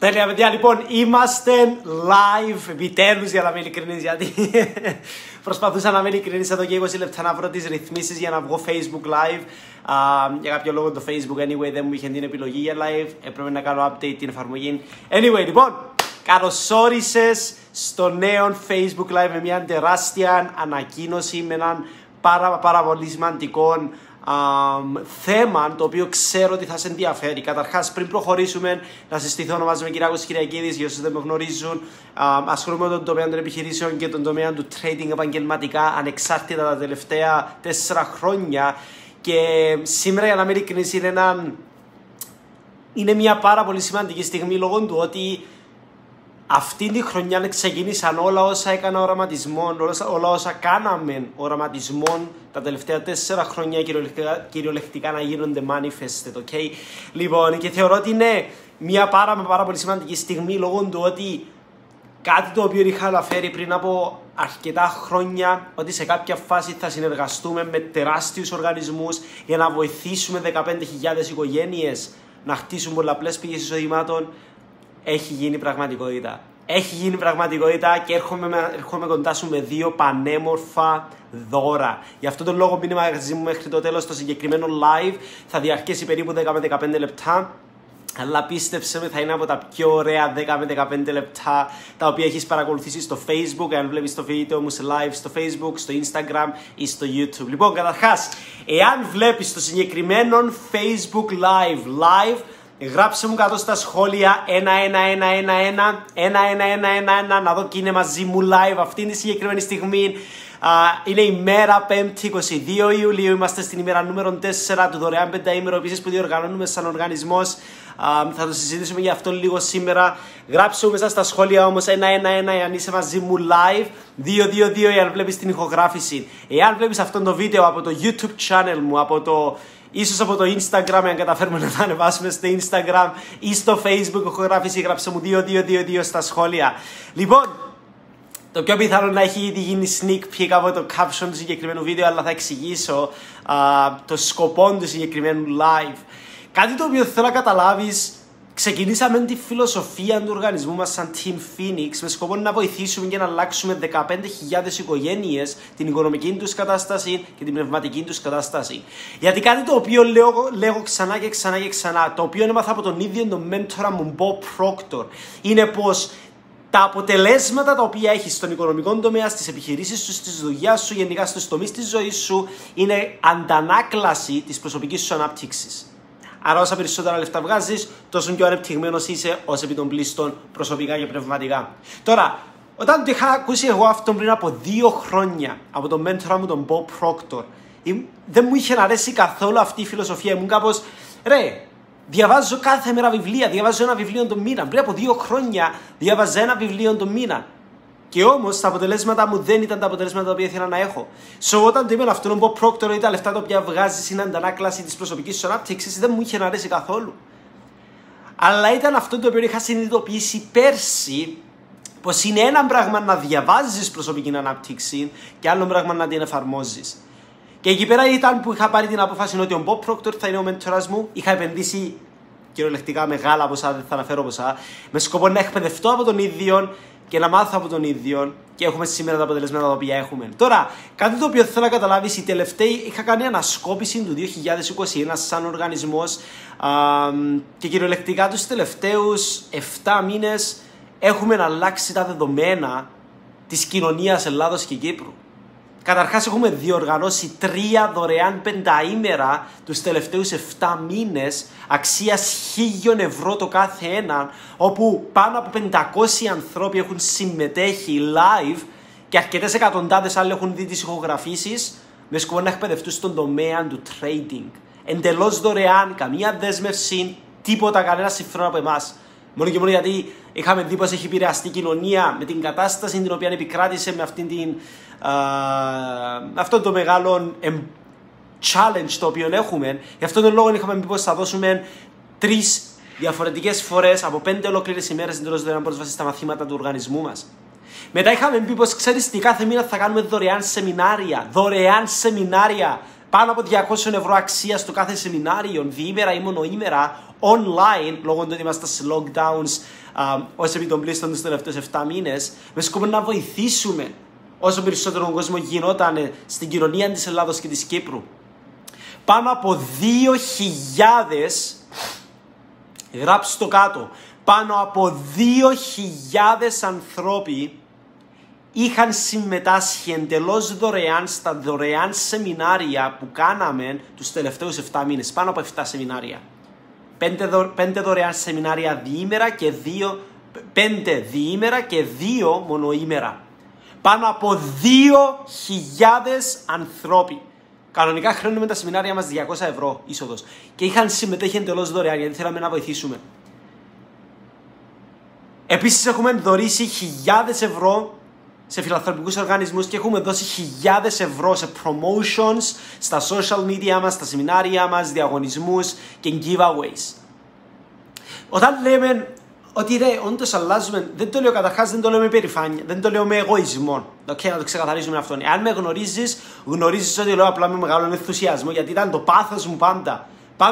Τέλεια, παιδιά. Λοιπόν, είμαστε live επιτέλους, για να είμαι ειλικρινής, γιατί προσπαθούσα να είμαι ειλικρινής εδώ και 20 λεπτά να βρω τις ρυθμίσεις για να βγω Facebook live. Για κάποιο λόγο το Facebook, anyway, δεν μου είχε την επιλογή για live. Έπρεπε να κάνω update την εφαρμογή. Anyway, λοιπόν, καλώς όρισες στο νέο Facebook live με μια τεράστια ανακοίνωση, με έναν πάρα πολύ σημαντικό θέμα, το οποίο ξέρω ότι θα σε ενδιαφέρει. Καταρχάς, πριν προχωρήσουμε, να συστηθώ, ονομάζομαι Κυριάκος Κυριακίδης. Για όσους δεν με γνωρίζουν, ασχολούμαι με τον τομέα των επιχειρήσεων και τον τομέα του trading επαγγελματικά, ανεξάρτητα τα τελευταία 4 χρόνια. Και σήμερα, για να είμαι ειλικρινής, είναι μια πάρα πολύ σημαντική στιγμή, λόγω του ότι αυτή τη χρονιά ξεκίνησαν όλα όσα έκανα οραματισμό, όλα όσα κάναμε οραματισμό τα τελευταία 4 χρόνια κυριολεκτικά να γίνονται manifested, okay? Λοιπόν, και θεωρώ ότι είναι μια πάρα πολύ σημαντική στιγμή, λόγω του ότι κάτι το οποίο είχα αναφέρει πριν από αρκετά χρόνια, ότι σε κάποια φάση θα συνεργαστούμε με τεράστιους οργανισμούς για να βοηθήσουμε 15.000 οικογένειες να χτίσουν πολλαπλές πηγές εισοδημάτων, έχει γίνει πραγματικότητα. Έχει γίνει πραγματικότητα και έρχομαι κοντά σου με 2 πανέμορφα δώρα. Γι' αυτόν τον λόγο μείνε μαζί μου μέχρι το τέλος. Το συγκεκριμένο live θα διαρκέσει περίπου 10 με 15 λεπτά. Αλλά πίστεψε με, θα είναι από τα πιο ωραία 10 με 15 λεπτά τα οποία έχεις παρακολουθήσει στο Facebook. Αν βλέπεις το βίντεο μου σε live στο Facebook, στο Instagram ή στο YouTube. Λοιπόν, καταρχάς, εάν βλέπεις το συγκεκριμένο Facebook live, γράψε μου κάτω στα σχόλια 1-1-1-1-1 να δω και είναι μαζί μου live αυτή τη συγκεκριμένη στιγμή. Είναι η μέρα 5η 22 Ιουλίου, είμαστε στην ημέρα νούμερο 4 του δωρεάν πενταήμερου επίσης που διοργανώνουμε σαν οργανισμός. Θα το συζητήσουμε για αυτό λίγο σήμερα. Γράψε μου μέσα στα σχόλια όμως 1-1-1 αν είσαι μαζί μου live, 2-2-2 εάν βλέπεις την ηχογράφηση. Εάν βλέπεις αυτό το βίντεο από το YouTube channel μου, ίσως από το Instagram, αν καταφέρουμε να τα ανεβάσουμε στο Instagram ή στο Facebook ηχογράφηση, γράψε μου 2-2-2-2 στα σχόλια. Λοιπόν, το πιο πιθανό να έχει ήδη γίνει sneak peek από το caption του συγκεκριμένου βίντεο, αλλά θα εξηγήσω το σκοπό του συγκεκριμένου live. Κάτι το οποίο θέλω να καταλάβεις, ξεκινήσαμε τη φιλοσοφία του οργανισμού μας σαν Team Phoenix με σκοπό να βοηθήσουμε και να αλλάξουμε 15.000 οικογένειες την οικονομική τους κατάσταση και την πνευματική τους κατάσταση. Γιατί κάτι το οποίο λέγω ξανά και ξανά, το οποίο έμαθα από τον ίδιο τον μέντορα μου Bob Proctor, είναι πως τα αποτελέσματα τα οποία έχεις στον οικονομικό τομέα, στις επιχειρήσεις σου, στη δουλειά σου, γενικά στους τομείς της ζωής σου, είναι αντανάκλαση της προσωπικής σου ανάπτυξης. Άρα, όσα περισσότερα λεφτά βγάζεις, τόσο πιο ανεπτυγμένος είσαι ως επί των πλήστων προσωπικά και πνευματικά. Τώρα, όταν το είχα ακούσει εγώ αυτό πριν από 2 χρόνια από τον μέντορα μου, τον Bob Proctor, δεν μου είχε αρέσει καθόλου αυτή η φιλοσοφία. Ήμουν κάπως, διαβάζω κάθε μέρα βιβλία, διαβάζω ένα βιβλίο τον μήνα. Πριν από 2 χρόνια διάβαζα ένα βιβλίο τον μήνα. Και όμως τα αποτελέσματα μου δεν ήταν τα αποτελέσματα τα οποία ήθελα να έχω. Όταν το είπε αυτόν ο Bob Proctor ότι τα λεφτά τα οποία βγάζεις είναι αντανάκλαση της προσωπικής σου ανάπτυξης, δεν μου είχε αρέσει καθόλου. Αλλά ήταν αυτό το οποίο είχα συνειδητοποιήσει πέρσι, πως είναι ένα πράγμα να διαβάζεις προσωπική ανάπτυξη και άλλο πράγμα να την εφαρμόζεις. Και εκεί πέρα ήταν που είχα πάρει την απόφαση ότι ο Bob Proctor θα είναι ο μέντορας μου. Είχα επενδύσει κυριολεκτικά μεγάλα ποσά, δεν θα αναφέρω ποσά, με σκοπό να εκπαιδευτώ από τον ίδιο και να μάθω από τον ίδιο, και έχουμε σήμερα τα αποτελέσματα τα οποία έχουμε. Τώρα, κάτι το οποίο θέλω να καταλάβεις, οι τελευταίοι είχα κάνει ανασκόπηση του 2021 σαν οργανισμός και κυριολεκτικά τους τελευταίους 7 μήνες έχουμε αλλάξει τα δεδομένα της κοινωνίας Ελλάδος και Κύπρου. Καταρχάς, έχουμε διοργανώσει 3 δωρεάν πενταήμερα τους τελευταίους 7 μήνες αξίας 1.000 ευρώ το κάθε ένα, όπου πάνω από 500 ανθρώποι έχουν συμμετέχει live και αρκετές εκατοντάδες άλλοι έχουν δει τις ηχογραφήσεις με σκοπό να εκπαιδευτούν στον τομέα του trading. Εντελώς δωρεάν, καμία δέσμευση, τίποτα, κανένα συμφέρον από εμάς. Μόνο και μόνο γιατί είχαμε δει πως έχει επηρεαστεί η κοινωνία με την κατάσταση την οποία επικράτησε με αυτό το μεγάλο challenge το οποίο έχουμε. Γι' αυτόν τον λόγο είχαμε πει πως θα δώσουμε 3 διαφορετικές φορές από 5 ολόκληρες ημέρες εντελώς δωρεάν πρόσβαση στα μαθήματα του οργανισμού μας. Μετά είχαμε πει πως ξέρεις τι, κάθε μήνα θα κάνουμε δωρεάν σεμινάρια. Δωρεάν σεμινάρια. Πάνω από 200 ευρώ αξία στο κάθε σεμινάριο, διήμερα ή μονοήμερα, online, λόγω του ότι είμαστε σε lockdowns ως επί των πλήστων τους τελευταίους 7 μήνες, με σκοπό να βοηθήσουμε όσο περισσότερο κόσμο γινόταν στην κοινωνία της Ελλάδος και της Κύπρου. Πάνω από 2.000, γράψτε το κάτω, πάνω από 2.000 ανθρώποι είχαν συμμετάσχει εντελώς δωρεάν στα δωρεάν σεμινάρια που κάναμε τους τελευταίους 7 μήνες. Πάνω από 7 σεμινάρια. 5 δωρεάν σεμινάρια διήμερα και 5 διήμερα και 2 μονοήμερα. Πάνω από 2.000 ανθρώποι. Κανονικά χρεώνουμε τα σεμινάρια μας 200 ευρώ είσοδος. Και είχαν συμμετέχει εντελώς δωρεάν γιατί θέλαμε να βοηθήσουμε. Επίσης έχουμε δωρήσει χιλιάδες ευρώ σε φιλανθρωπικούς οργανισμούς και έχουμε δώσει χιλιάδες ευρώ σε promotions στα social media μας, στα σεμινάρια μας, διαγωνισμούς και giveaways. Όταν λέμε ότι ρε, όντως αλλάζουμε, δεν το λέω καταρχάς, δεν το λέω με περηφάνεια, δεν το λέω με εγωισμό. Okay, να το ξεκαθαρίσουμε αυτό. Εάν με γνωρίζεις ότι λέω απλά με μεγάλο ενθουσιασμό, γιατί ήταν το πάθος μου πάντα.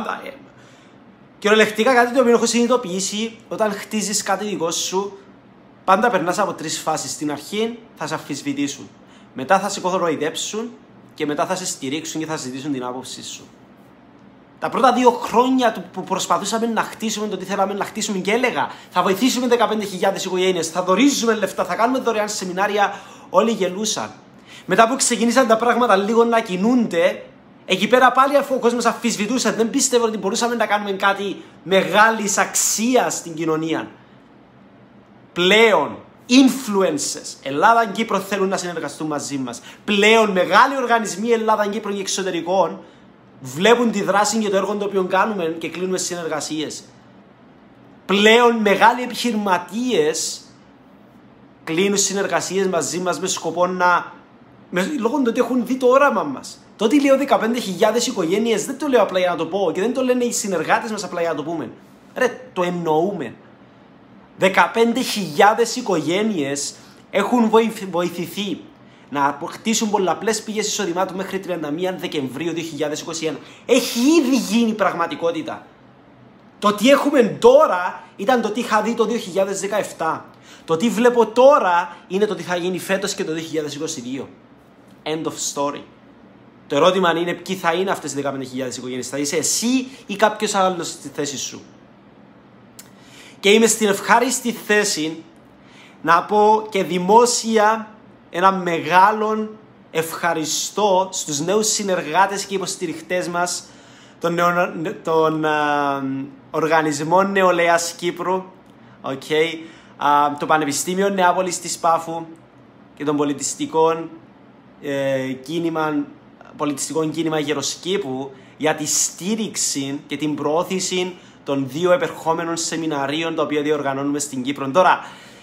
Κυριολεκτικά κάτι το οποίο έχω συνειδητοποιήσει, όταν χτίζεις κάτι δικό σου, πάντα περνάς από 3 φάσεις. Στην αρχή θα σε αμφισβητήσουν, μετά θα σε κοροϊδέψουν και μετά θα σε στηρίξουν και θα ζητήσουν την άποψή σου. Τα πρώτα 2 χρόνια που προσπαθούσαμε να χτίσουμε το τι θέλαμε να χτίσουμε και έλεγα θα βοηθήσουμε 15.000 οικογένειες, θα δωρίζουμε λεφτά, θα κάνουμε δωρεάν σεμινάρια, όλοι γελούσαν. Μετά που ξεκινήσαν τα πράγματα λίγο να κινούνται, εκεί πέρα πάλι αφού ο κόσμος αμφισβητούσε, δεν πίστευε ότι μπορούσαμε να κάνουμε κάτι μεγάλης αξίας στην κοινωνία. Πλέον, influencers, Ελλάδα και Κύπρο θέλουν να συνεργαστούν μαζί μας. Πλέον, μεγάλοι οργανισμοί Ελλάδα, Κύπρο και εξωτερικών βλέπουν τη δράση και το έργο το οποίο κάνουμε και κλείνουμε συνεργασίες. Πλέον, μεγάλοι επιχειρηματίες κλείνουν συνεργασίες μαζί μας με σκοπό να... λόγω του ότι έχουν δει το όραμα μας. Το ότι λέω 15.000 οικογένειες δεν το λέω απλά για να το πω και δεν το λένε οι συνεργάτες μας απλά για να το πούμε. Ρε, το εννοούμε. 15.000 οικογένειες έχουν βοηθηθεί να αποκτήσουν πολλαπλές πηγές εισοδημάτων μέχρι 31 Δεκεμβρίου 2021. Έχει ήδη γίνει πραγματικότητα. Το τι έχουμε τώρα ήταν το τι είχα δει το 2017. Το τι βλέπω τώρα είναι το τι θα γίνει φέτος και το 2022. End of story. Το ερώτημα είναι ποιοι θα είναι αυτές οι 15.000 οικογένειες. Θα είσαι εσύ ή κάποιος άλλος στη θέση σου. Και είμαι στην ευχάριστη θέση να πω και δημόσια ένα μεγάλο ευχαριστώ στους νέους συνεργάτες και υποστηριχτές μας των Οργανισμών Νεολαίας Κύπρου, okay, το Πανεπιστήμιο Νεάπολης της Πάφου και των πολιτιστικών κίνημα Γεροσκήπου για τη στήριξη και την προώθηση των 2 επερχόμενων σεμιναρίων τα οποία διοργανώνουμε στην Κύπρο. Τώρα,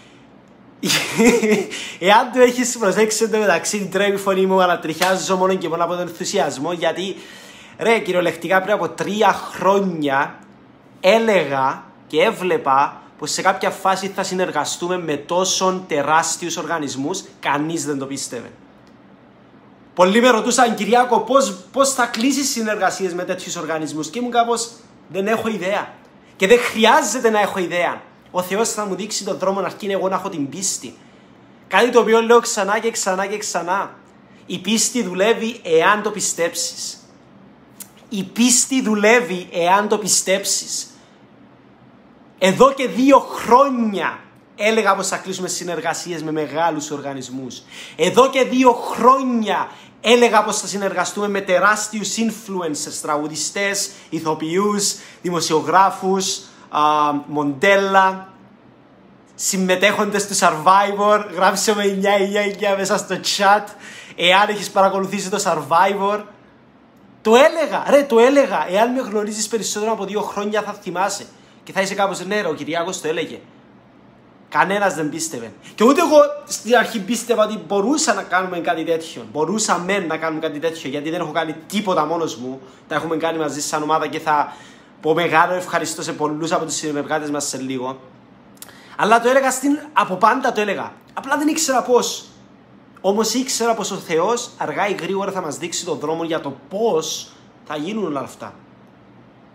εάν το έχεις προσέξει εντωμεταξύ, τρέμει η φωνή μου, ανατριχιάζω μόνο και μόνο από τον ενθουσιασμό, γιατί ρε, κυριολεκτικά πριν από 3 χρόνια έλεγα και έβλεπα πως σε κάποια φάση θα συνεργαστούμε με τόσων τεράστιους οργανισμούς, κανείς δεν το πίστευε. Πολλοί με ρωτούσαν, Κυριάκο, πώς θα κλείσεις συνεργασίες με τέτοιους οργανισμούς, και ήμουν κάπως, δεν έχω ιδέα. Και δεν χρειάζεται να έχω ιδέα. Ο Θεός θα μου δείξει τον δρόμο, αρκεί εγώ να έχω την πίστη. Κάτι το οποίο λέω ξανά και ξανά και ξανά. Η πίστη δουλεύει εάν το πιστέψεις. Η πίστη δουλεύει εάν το πιστέψεις. Εδώ και 2 χρόνια έλεγα πως θα κλείσουμε συνεργασίες με μεγάλους οργανισμούς. Εδώ και 2 χρόνια έλεγα πως θα συνεργαστούμε με τεράστιους influencers, τραγουδιστές, ηθοποιούς, δημοσιογράφους, μοντέλα, συμμετέχοντες του Survivor. Γράψε με 999 μέσα στο chat εάν έχεις παρακολουθήσει το Survivor. Το έλεγα, ρε, το έλεγα. Εάν με γνωρίζεις περισσότερο από 2 χρόνια θα θυμάσαι και θα είσαι κάπως, ναι ρε, ο Κυριάκος το έλεγε. Κανένας δεν πίστευε. Και ούτε εγώ στην αρχή πίστευα ότι μπορούσα να κάνουμε κάτι τέτοιο. Μπορούσαμε να κάνουμε κάτι τέτοιο, γιατί δεν έχω κάνει τίποτα μόνος μου. Τα έχουμε κάνει μαζί σαν ομάδα και θα πω μεγάλο ευχαριστώ σε πολλούς από τους συνεργάτες μας σε λίγο. Αλλά το έλεγα από πάντα, το έλεγα. Απλά δεν ήξερα πώς. Όμως ήξερα πως ο Θεός αργά ή γρήγορα θα μας δείξει τον δρόμο για το πώς θα γίνουν όλα αυτά.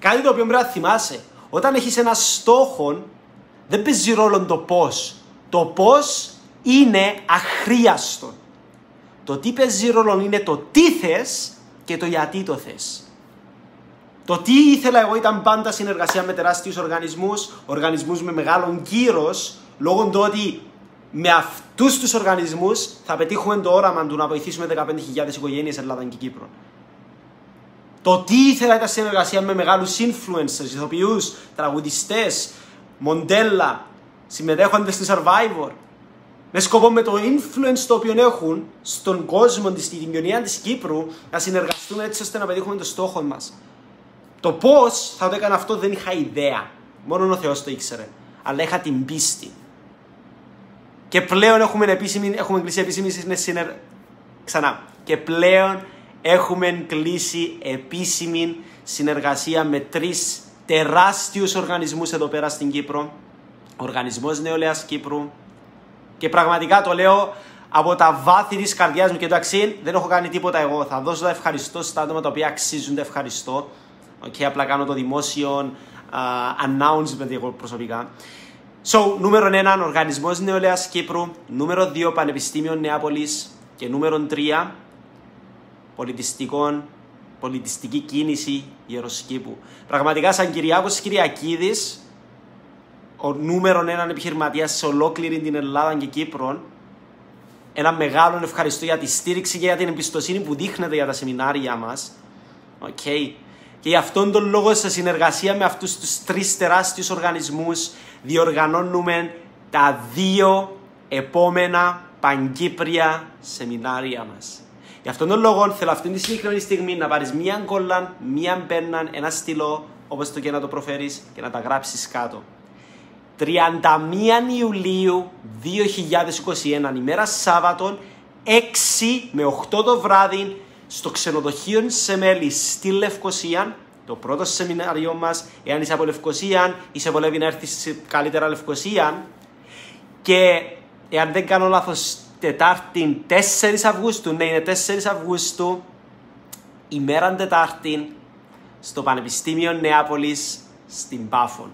κάτι το οποίο πρέπει να θυμάσαι. Όταν έχεις ένα στόχο, δεν παίζει ρόλο το πώς. Το πώς είναι αχρίαστο. Το τι παίζει ρόλο είναι το τι θες και το γιατί το θες. Το τι ήθελα εγώ ήταν πάντα συνεργασία με τεράστιους οργανισμούς με μεγάλον κύρος, λόγω του ότι με αυτούς τους οργανισμούς θα πετύχουμε το όραμα του να βοηθήσουμε 15.000 οικογένειες Ελλάδα και Κύπρο. Το τι ήθελα ήταν συνεργασία με μεγάλους influencers, ηθοποιούς, τραγουδιστές, μοντέλα, συμμετέχοντες στη Survivor. Με σκοπό με το influence το οποίο έχουν στον κόσμο, στην κοινωνία της Κύπρου, να συνεργαστούμε έτσι ώστε να πετύχουμε το στόχο μας. Το πώς θα το έκανα αυτό δεν είχα ιδέα. Μόνο ο Θεός το ήξερε. Αλλά είχα την πίστη. Και πλέον έχουμε κλείσει επίσημη Και πλέον έχουμε κλείσει επίσημη συνεργασία με 3 τεράστιους οργανισμούς εδώ πέρα στην Κύπρο. Οργανισμός Νεολαίας Κύπρου. Και πραγματικά το λέω από τα βάθη της καρδιάς μου και εντάξει, δεν έχω κάνει τίποτα εγώ. Θα δώσω τα ευχαριστώ στα άτομα τα οποία αξίζουν τα ευχαριστώ. Απλά κάνω το δημόσιο announcement εγώ προσωπικά. Νούμερο 1, Οργανισμός Νεολαίας Κύπρου. Νούμερο 2, Πανεπιστήμιο Νεάπολης. Και νούμερο 3, πολιτιστική κίνηση Ιεροσκήπου. Πραγματικά, σαν Κυριάκος Κυριακίδης, ο νούμερο 1 επιχειρηματίας σε ολόκληρη την Ελλάδα και Κύπρο, ένα μεγάλο ευχαριστώ για τη στήριξη και για την εμπιστοσύνη που δείχνετε για τα σεμινάρια μας. Και γι' αυτόν τον λόγο, σε συνεργασία με αυτούς τους 3 τεράστιους οργανισμούς, διοργανώνουμε τα 2 επόμενα παγκύπρια σεμινάρια μας. Γι' αυτόν τον λόγο θέλω αυτή τη συγκεκριμένη στιγμή να πάρεις μία κόλλα, μία πέννα, ένα στυλό, όπως το και να το προφέρεις και να τα γράψεις κάτω. 31 Ιουλίου 2021, ημέρα Σάββατον, 6 με 8 το βράδυ, στο ξενοδοχείο Σεμέλη στη Λευκοσία, το πρώτο σεμινάριο μας. Εάν είσαι από Λευκοσία ή σε βολεύει να έρθεις καλύτερα Λευκοσία, και εάν δεν κάνω λάθος, Τετάρτη 4 Αυγούστου, ναι, είναι 4 Αυγούστου, ημέρα Τετάρτη, στο Πανεπιστήμιο Νεάπολης στην Πάφων.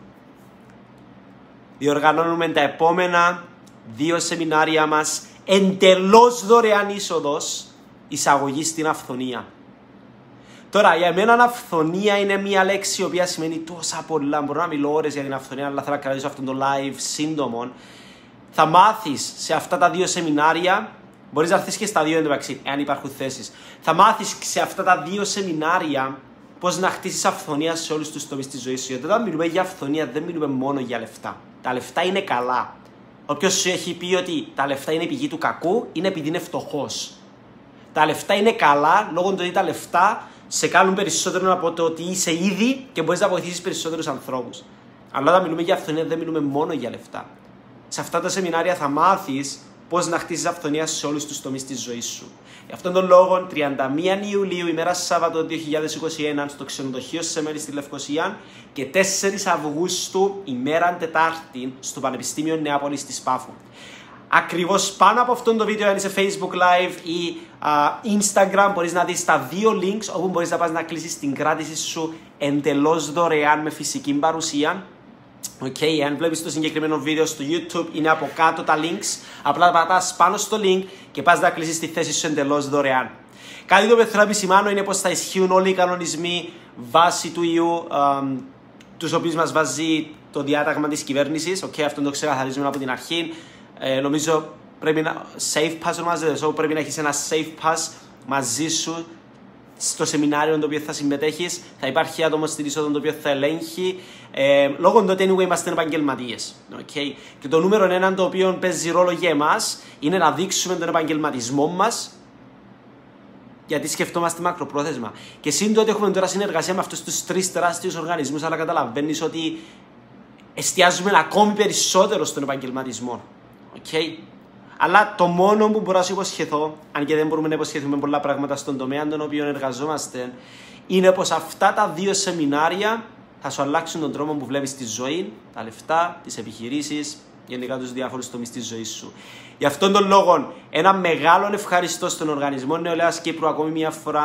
Διοργανώνουμε τα επόμενα 2 σεμινάρια μας, εντελώς δωρεάν είσοδος, εισαγωγή στην αυθονία. Τώρα, για μένα αυθονία είναι μια λέξη η οποία σημαίνει τόσα πολλά. Μπορώ να μιλώ ώρες για την αυθονία, αλλά θέλω να κρατήσω αυτό το live σύντομο. Θα μάθεις σε αυτά τα 2 σεμινάρια, μπορείς να έρθεις και στα 2 εντωμεταξύ, εάν υπάρχουν θέσεις. Θα μάθεις σε αυτά τα 2 σεμινάρια πώς να χτίσεις αυθονία σε όλους τους τομείς της ζωής σου. Γιατί όταν μιλούμε για αυθονία, δεν μιλούμε μόνο για λεφτά. Τα λεφτά είναι καλά. Όποιος σου έχει πει ότι τα λεφτά είναι η πηγή του κακού, είναι επειδή είναι φτωχός. Τα λεφτά είναι καλά λόγω του ότι τα λεφτά σε κάνουν περισσότερο από το ότι είσαι ήδη και μπορείς να βοηθήσεις περισσότερους ανθρώπους. Αλλά όταν μιλούμε για αυθονία, δεν μιλούμε μόνο για λεφτά. Σε αυτά τα σεμινάρια θα μάθεις πώς να χτίσεις αυθονία σε όλους τους τομείς της ζωής σου. Γι' αυτόν τον λόγο, 31 Ιουλίου, ημέρα Σάββατο 2021, στο ξενοδοχείο Σεμέλη στη Λευκοσία, και 4 Αυγούστου, ημέρα Τετάρτη, στο Πανεπιστήμιο Νεάπολης της Πάφου. Ακριβώς πάνω από αυτό το βίντεο, αν είσαι Facebook Live ή Instagram, μπορείς να δεις τα 2 links όπου μπορείς να πας να κλείσεις την κράτηση σου εντελώς δωρεάν με φυσική παρουσία. Αν βλέπεις το συγκεκριμένο βίντεο στο YouTube, είναι από κάτω τα links. Απλά πατάς πάνω στο link και πας να κλείσεις τη θέση σου εντελώς δωρεάν. Κάτι το οποίο θέλω να επισημάνω είναι πως θα ισχύουν όλοι οι κανονισμοί βάσει του ιού, τους οποίους μας βάζει το διάταγμα της κυβέρνησης. Αυτό το ξεκαθαρίζουμε από την αρχή. Νομίζω πρέπει να safe pass ονομάζεται, πρέπει να έχεις ένα safe pass μαζί σου στο σεμινάριο το οποίο θα συμμετέχεις. Θα υπάρχει άτομο στην είσοδο το οποίο θα ελέγχει. Λόγω του ότι anyway είμαστε επαγγελματίες. Και το νούμερο 1 το οποίο παίζει ρόλο για εμάς είναι να δείξουμε τον επαγγελματισμό μας, γιατί σκεφτόμαστε μακροπρόθεσμα. Και σύντομα ότι έχουμε τώρα συνεργασία με αυτούς τους 3 τεράστιους οργανισμούς, αλλά καταλαβαίνεις ότι εστιάζουμε ακόμη περισσότερο στον επαγγελματισμό. Αλλά το μόνο που μπορώ να σου υποσχεθώ, αν και δεν μπορούμε να υποσχεθούμε πολλά πράγματα στον τομέα τον οποίο εργαζόμαστε, είναι πως αυτά τα 2 σεμινάρια θα σου αλλάξουν τον τρόπο που βλέπεις τη ζωή, τα λεφτά, τις επιχειρήσεις, γενικά τους διάφορους τομείς της ζωής σου. Γι' αυτόν τον λόγο, ένα μεγάλο ευχαριστώ στον Οργανισμό Νεολαίας Κύπρου ακόμη μια φορά,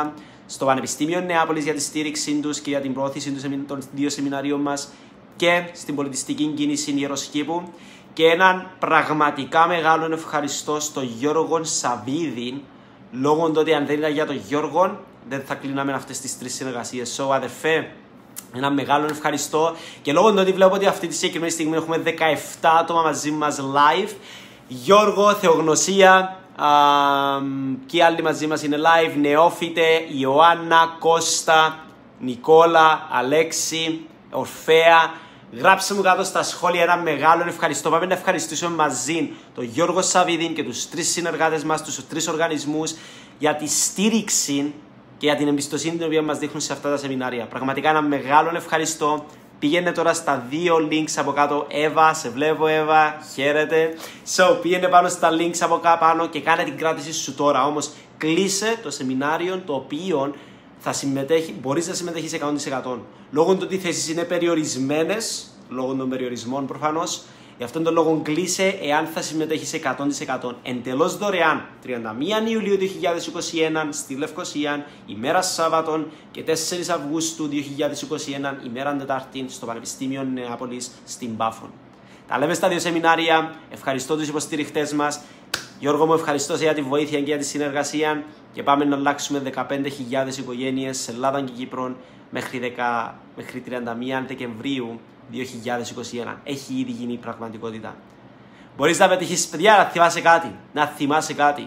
στο Πανεπιστήμιο Νεάπολης για τη στήριξή τους και για την προώθηση των 2 σεμιναρίων μας και στην πολιτιστική κίνηση Ιεροσχήπου. Και έναν πραγματικά μεγάλο ευχαριστώ στον Γιώργο Σαββίδη, λόγω του ότι αν δεν ήταν για τον Γιώργο, δεν θα κλείναμε αυτές τις 3 συνεργασίες. So, αδερφέ, ένα μεγάλο ευχαριστώ. Και λόγω του ότι βλέπω ότι αυτή τη συγκεκριμένη στιγμή έχουμε 17 άτομα μαζί μας live. Γιώργο, Θεογνωσία, και οι άλλοι μαζί μας είναι live. Νεόφιτε, Ιωάννα, Κώστα, Νικόλα, Αλέξη, Ορφέα. Γράψτε μου κάτω στα σχόλια ένα μεγάλο ευχαριστώ. Πάμε να ευχαριστήσουμε μαζί τον Γιώργο Σαββίδη και τους 3 συνεργάτες μας, τους 3 οργανισμούς για τη στήριξη και για την εμπιστοσύνη την οποία μας δείχνουν σε αυτά τα σεμινάρια. Πραγματικά ένα μεγάλο ευχαριστώ. Πήγαινε τώρα στα 2 links από κάτω. Εύα, σε βλέπω Εύα, χαίρετε. So, πήγαινε πάνω στα links από κάτω πάνω και κάνε την κράτηση σου τώρα. Όμως κλείσε το σεμινάριο το οποίο μπορείς να συμμετέχεις 100%. Λόγω του ότι οι θέσεις είναι περιορισμένες, λόγω των περιορισμών προφανώς, γι' αυτόν τον λόγο κλείσε εάν θα συμμετέχεις 100%. Εντελώς δωρεάν, 31 Ιουλίου 2021 στη Λευκοσία, ημέρα Σάββατον, και 4 Αυγούστου 2021, ημέρα Τετάρτη, στο Πανεπιστήμιο Νεάπολης στην Πάφων. Τα λέμε στα 2 σεμινάρια. Ευχαριστώ τους υποστηριχτές μας. Γιώργο μου, ευχαριστώ για τη βοήθεια και για τη συνεργασία και πάμε να αλλάξουμε 15.000 οικογένειες σε Ελλάδα και Κύπρο μέχρι 31 Δεκεμβρίου 2021. Έχει ήδη γίνει η πραγματικότητα. Μπορείς να πετύχεις, παιδιά, να θυμάσαι κάτι.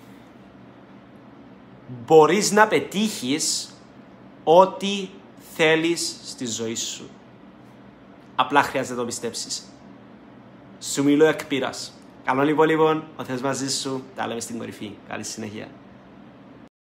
Μπορείς να πετύχεις ό,τι θέλεις στη ζωή σου. Απλά χρειάζεται να το πιστέψεις. Σου μιλώ εκ πείρας. Καλό λοιπόν, ο Θεός μαζί σου. Τα λέμε στην κορυφή. Καλή συνέχεια.